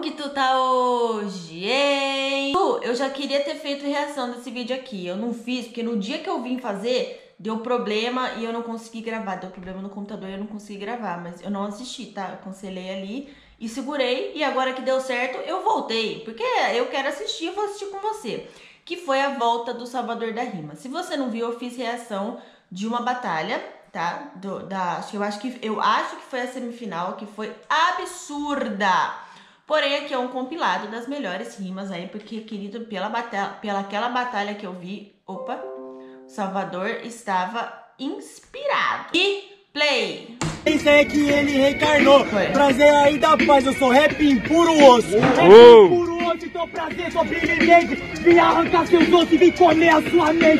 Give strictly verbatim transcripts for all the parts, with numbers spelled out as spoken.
que tu tá hoje, hein? Tu, eu já queria ter feito reação desse vídeo aqui. Eu não fiz, porque no dia que eu vim fazer, deu problema e eu não consegui gravar. Deu problema no computador e eu não consegui gravar. Mas eu não assisti, tá? Eu cancelei ali e segurei. E agora que deu certo, eu voltei. Porque eu quero assistir, eu vou assistir com você. Que foi a volta do Salvador da Rima. Se você não viu, eu fiz reação de uma batalha, tá? Do, da, eu, acho que, eu acho que foi a semifinal, que foi absurda. Porém, aqui é um compilado das melhores rimas aí, porque, querido, pela, batalha, pela aquela batalha que eu vi, opa, Salvador estava inspirado. E play! Isso é que ele reencarnou, foi. Prazer aí da paz, eu sou rap em puro osso. Rap Oh. em puro osso, então prazer, sou brilhante. Vim arrancar seus ossos e vim comer a sua mente.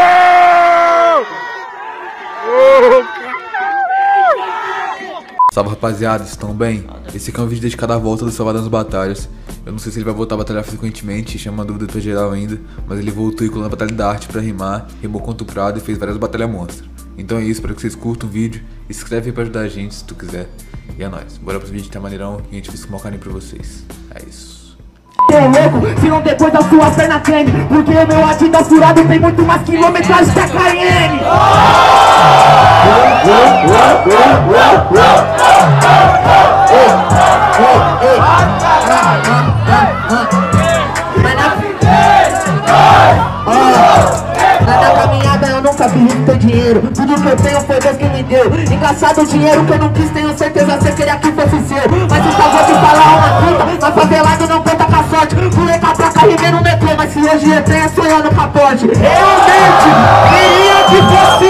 Salve rapaziada, estão bem? Esse aqui é um vídeo dedicado à volta do Salvador nas batalhas. Eu não sei se ele vai voltar a batalhar frequentemente, chama dúvida pra geral ainda, mas ele voltou e colou na Batalha da Arte pra rimar, rimou contra o Prado e fez várias batalhas monstras. Então é isso, espero que vocês curtam o vídeo e se inscreve aí pra ajudar a gente se tu quiser. E é nóis, bora pro vídeo, tá maneirão e a gente vai escumar o carinho pra vocês. É isso. Tô louco, se não depois da sua perna treme, porque o meu Adidas furado tem muito mais quilometragem que a Cayenne. Na caminhada eu nunca fiz ter dinheiro. Tudo que eu tenho foi Deus que me deu. Engraçado o dinheiro que eu não quis, tenho certeza você queria que fosse seu. Mas eu só vou te falar uma fita, na favelada não conta com a sorte. Pulei com a placa, rimei no metrô, mas se hoje eu tenho sonhando com a porte. Realmente, queria que fosse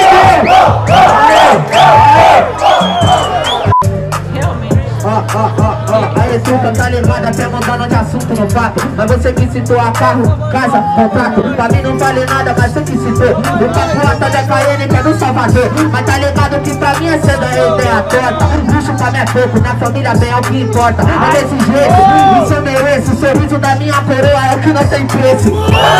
eu. Realmente. Ó, ó, ó, ó, aí tu tá ligado até mudando de assunto no fato. Mas você que citou a carro, casa, contrato. Pra mim não vale nada, mas você que citou o papo lá tá da Cayenne que é do Salvador. Mas tá ligado que pra mim é cedo a ideia torta. Luxo pra mim é pouco, na família bem é o que importa. É desse jeito, isso eu mereço. O sorriso da minha coroa é o que não tem preço.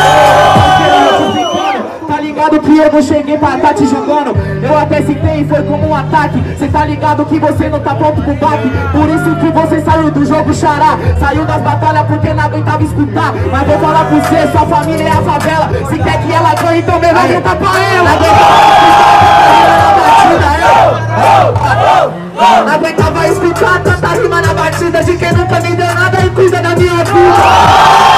Tá ligado que eu não cheguei pra tá te julgando. Eu até citei e foi como um ataque. Cê tá ligado que você não tá pronto pro baque. Por isso que você saiu do jogo xará. Saiu das batalhas porque não aguentava escutar. Mas vou falar pra você, sua família é a favela. Se quer que ela ganhe, então melhor gritar pra ela. Não aguentava escutar tanta rima na batida de quem nunca me deu nada e cuida da minha vida.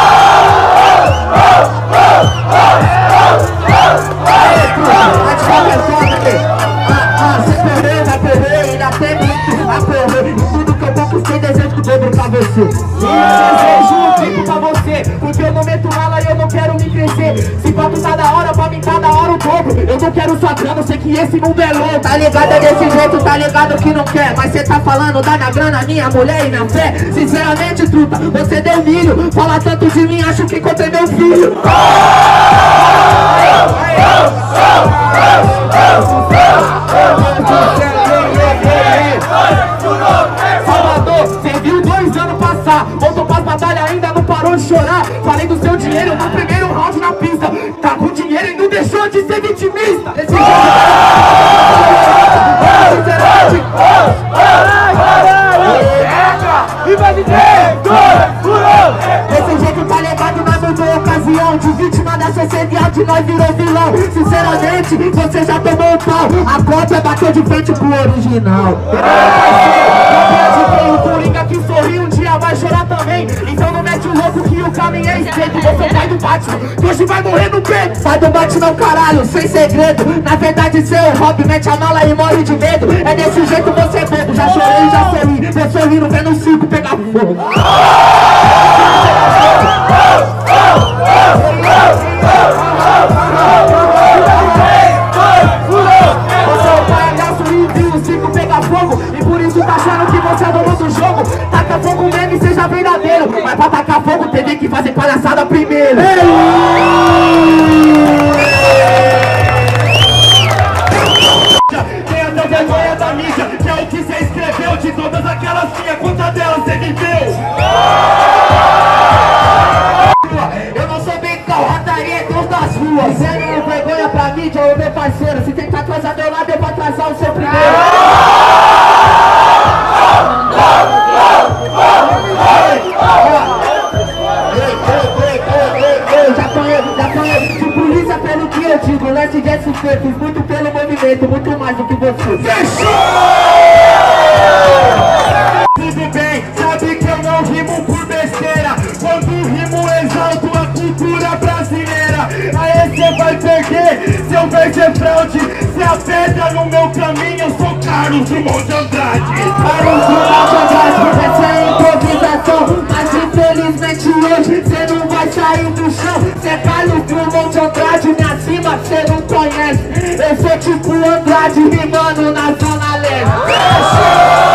Você. E eu desejo um tipo pra você, porque eu não meto mala e eu não quero me crescer. Se papo tá da hora, pra mim tá da hora o dobro. Eu não quero sua grana, eu sei que esse mundo é louco. Tá ligado é desse jeito, tá ligado que não quer. Mas cê tá falando da minha grana, minha mulher e minha fé. Sinceramente, truta, você deu milho. Fala tanto de mim, acho que encontrei meu filho. Salvador, cê viu dois anos passar, voltou pras batalhas, ainda não parou de chorar. Falei do seu dinheiro no primeiro round na pista. Tá com dinheiro e não deixou de ser vitimista. Esse Desse jeito tá ligado, nós mudou a ocasião. De vítima da sociedade, nós virou vilão. Sinceramente, você já tomou o pau. A cópia bateu de frente pro original. O Coringa que sorriu um dia vai chorar também. Então não mete o louco que o caminho é estreito. Você é pai do Batman, que hoje vai morrer no peito. Pai do Batman, caralho, sem segredo. Na verdade seu hobby mete a mala e morre de medo. É desse jeito você é bobo, já chorei e já sorri. Tô sorrindo vendo o circo pegar fogo. Você é o palhaço e viu o circo pegar fogo. E por isso tá achando que você é dono do jogo. Taca fogo mesmo e seja verdadeiro. Mas pra tacar fogo teve que fazer palhaçada primeiro. Tem até vergonha da mídia, que é o que você escreveu. De todas aquelas linhas, quantas delas você viveu? Eu não sou bem calrataria, Deus das ruas. Você não é vergonha pra mídia, ô meu parceiro. Se tentar atrasar meu lado, eu vou atrasar o seu primeiro. digo, lance de S P, fiz muito pelo movimento, muito mais do que você. Fechou! Tudo bem, sabe que eu não rimo por besteira. Quando rimo exalto a cultura brasileira. Aí cê vai perder, seu verso é fraude. Cê a pedra no meu caminho, eu sou Carlos Drummond de Andrade. Carlos Drummond de Andrade, essa é improvisação. Mas infelizmente hoje cê não vai sair do chão. Cê é Carlos Drummond de Andrade, me acima cê não conhece. Eu sou tipo Andrade, rimando na Zona Leste.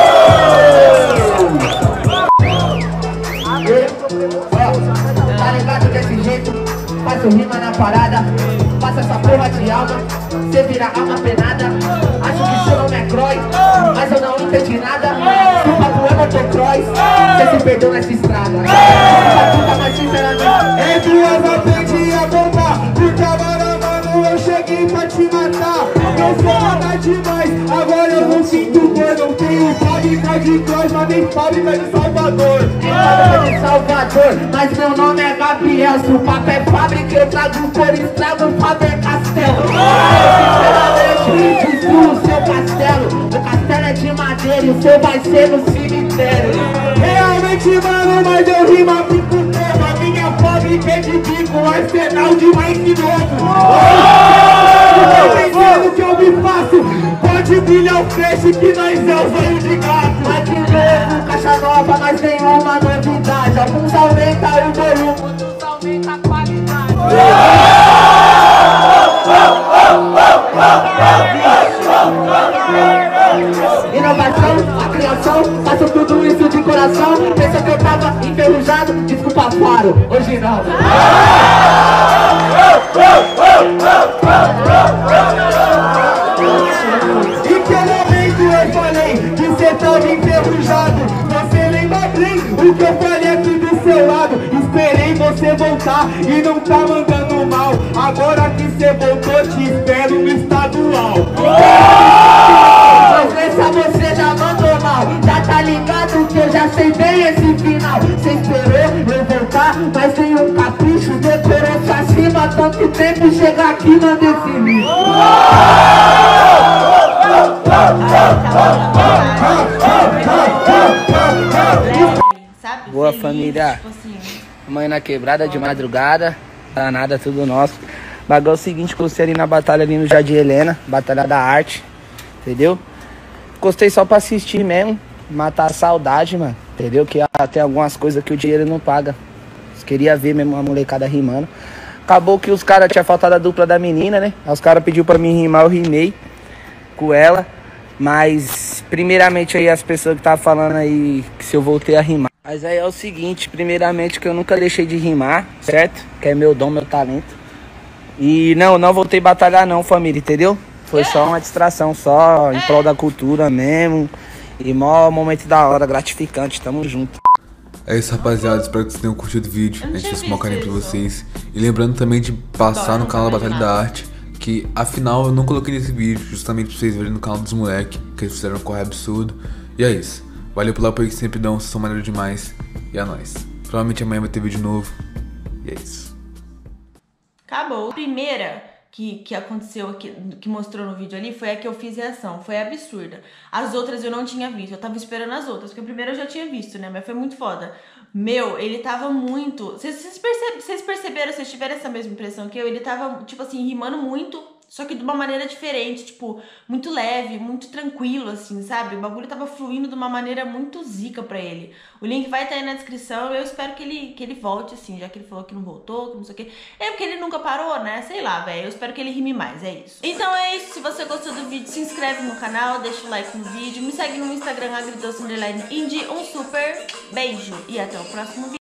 Tá ligado desse jeito? Faço rima na parada, faço essa porra de alma. Cê vira alma penada. Acho que seu nome é Croy, mas eu não entendi nada. Se o papo é motocross, cê se perdeu nessa estrada. Puta, mas sinceramente Em duas aprendi a bombar. Por câmara, mano, eu cheguei pra te matar. Eu sou nada demais, agora eu não sinto dor. Não tenho fábrica de cross, mas nem fábrica de Salvador. fábrica de Salvador, mas meu nome é Gabriel. Se o papo é fábrica, eu trago cor, estrago Faber Castelo. Sinceramente, destruo o seu castelo. O castelo é de madeira e o seu vai ser no cemitério. Realmente, mano, mas eu rimo a pico todo. A minha fábrica é de bico, arsenal de Mike novo. Entendendo que eu me faço. Pode brilhar o peixe que nós é o sonho de gato. Mas de novo, caixa nova, mas nenhuma novidade. Alguns aumentam o volume, outros aumentam a qualidade. Inovação, a criação, faço tudo isso de coração. Pensa que eu tava enferrujado, desculpa faro, hoje não. Em que momento eu falei que cê tava enferrujado? Você lembra bem o que eu falei aqui do seu lado? Esperei você voltar e não tá mandando mal. Agora que cê voltou, te espero no estadual. Mas nessa você já mandou mal. Já tá ligado que eu já sei bem esse final. Cê esperou eu voltar, mas tem um capricho. Decorou pra cima, tanto tempo chegar aqui não definir. Sabe? Boa, Feliz, família. tipo assim. Amanhã na quebrada de madrugada, danada, tudo nosso. Bagulho é o seguinte, costei ali na batalha ali no Jardim Helena, Batalha da Arte, entendeu? Costei só pra assistir mesmo, matar a saudade, mano, entendeu? Que ah, tem algumas coisas que o dinheiro não paga. Queria ver mesmo a molecada rimando. Acabou que os caras tinham faltado a dupla da menina, né? Aí os caras pediu pra mim rimar, eu rimei com ela. Mas, primeiramente aí as pessoas que estavam falando aí que se eu voltei a rimar. Mas aí é o seguinte, primeiramente que eu nunca deixei de rimar, certo? Que é meu dom, meu talento. E não, não voltei a batalhar não, família, entendeu? Foi só uma distração, só em prol da cultura mesmo. E mó momento da hora, gratificante, tamo junto. É isso, rapaziada, espero que vocês tenham curtido o vídeo. A gente fez um maior carinho pra vocês. E lembrando também de passar no canal da Batalha da Arte, que afinal eu não coloquei nesse vídeo, justamente pra vocês verem no canal dos moleques, que eles fizeram um corre absurdo. E é isso. Valeu pelo apoio que sempre dão, vocês são maneiros demais. E é nóis. Provavelmente amanhã vai ter vídeo novo. E é isso. Acabou. A primeira que, que aconteceu aqui, que mostrou no vídeo ali, foi a que eu fiz reação. Foi absurda. As outras eu não tinha visto. Eu tava esperando as outras, porque a primeira eu já tinha visto, né? Mas foi muito foda. Meu, ele tava muito... Vocês, vocês, percebe, vocês perceberam, vocês tiveram essa mesma impressão que eu? Ele tava, tipo assim, rimando muito, só que de uma maneira diferente, tipo, muito leve, muito tranquilo, assim, sabe? O bagulho tava fluindo de uma maneira muito zica pra ele. O link vai estar aí na descrição, eu espero que ele, que ele volte, assim, já que ele falou que não voltou, que não sei o quê. É porque ele nunca parou, né? Sei lá, velho. Eu espero que ele rime mais, é isso. Então é isso, se você gostou do vídeo, se inscreve no canal, deixa o like no vídeo, me segue no Instagram, agridoce underline indie. Um super beijo e até o próximo vídeo.